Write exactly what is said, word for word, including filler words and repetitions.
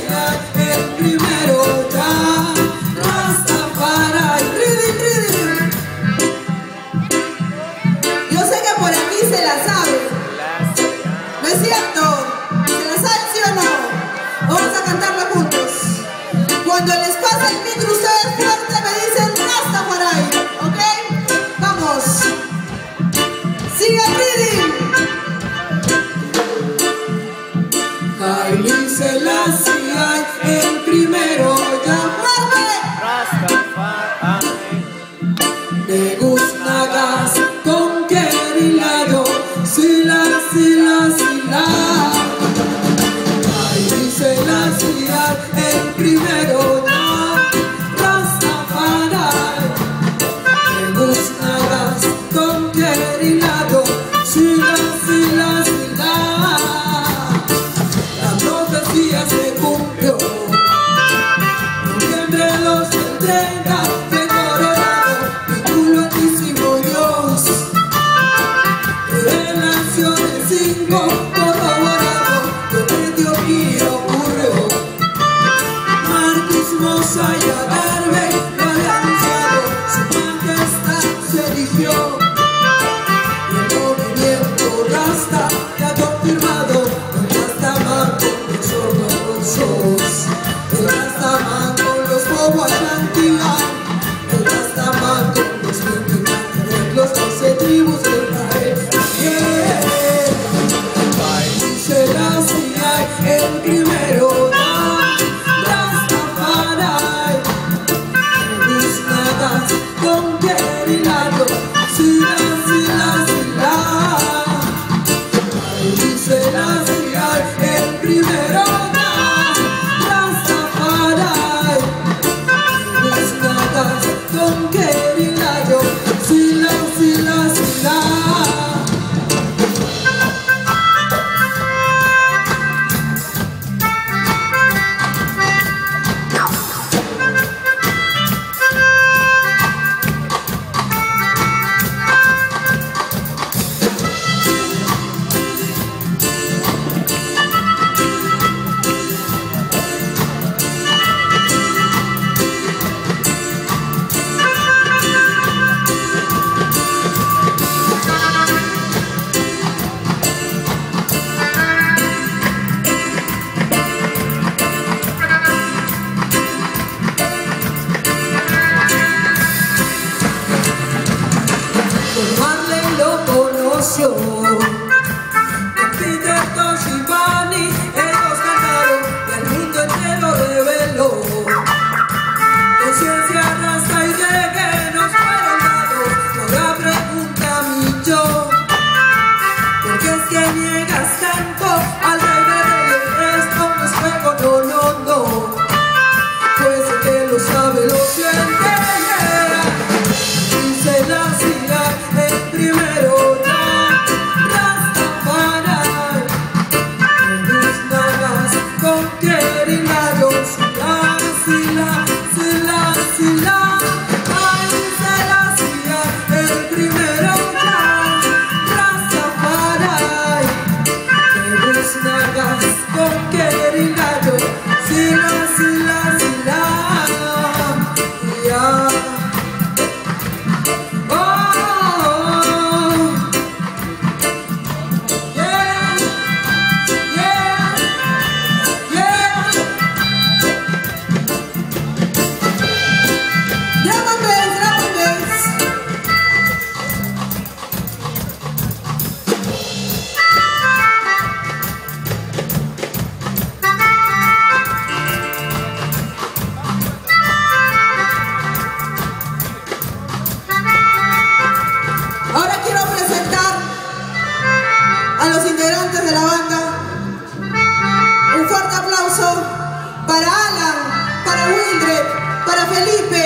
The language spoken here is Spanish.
el primero ya, Rastafari, Riddim, Riddim. Yo sé que por aquí se la sabe, ¿no es cierto? ¿Se la sabe, sí o no? Vamos a cantarla juntos. Cuando les pasa el micro, ustedes fuerte me dicen Rastafari, ¿ok? Vamos. Sigue el riddim. Haile Selassie, el primero ya. Rastafari. Negus Nagas con Kerilado, Sila, Sila, Sila. Haile Selassie, el primero ya, Rastafari. Negus Nagas con Kerilado, Sila, Sila, Sila. La profecía se cumplió. Noviembre los entrega de Colorado, vinculadísimo Dios. Revelaciones cinco corroborado, que en Etiopía ocurrió. Marcus Mosa y Adarve lo había anunciado, su majestad se eligió. Y el movimiento Rasta ya confirmado, el Rastaman con los orgullosos, el Rastaman con los Bobo Atlantia, el Rastaman con los veinticuatro, los doce tribus de Israel. Yeah. Haile Selassie, el primero ya, Rastafari. Negus Nagas con Kerilado, Sila, Sila, Sila. Haile Selassie, el primero ya, Rastafari. Negus Nagas con Kerilado, Sila, Sila, Sila. Marley lo conoció, arquitecto Shivani, ellos cantaron y el mundo entero reveló. Conciencia, raza y reggae nos fueron dados, no habrá pregunta mi yo. ¿Por qué es que niegas tanto al rey de reyes? Esto no es juego, no, no, no. Pues el que lo sabe lo siente, yeah. Dice la ciudad, el primero ya, Rastafari. Negus Nagas con Kerilado, Sila, Sila, Sila, Sila. Haile Selassie, el primero ya, Rastafari. Negus Nagas con Kerilado, Sila, Sila, Sila. Yeah. Ahora quiero presentar a los integrantes de la banda. Un fuerte aplauso para Alan, para Wildred, para Felipe.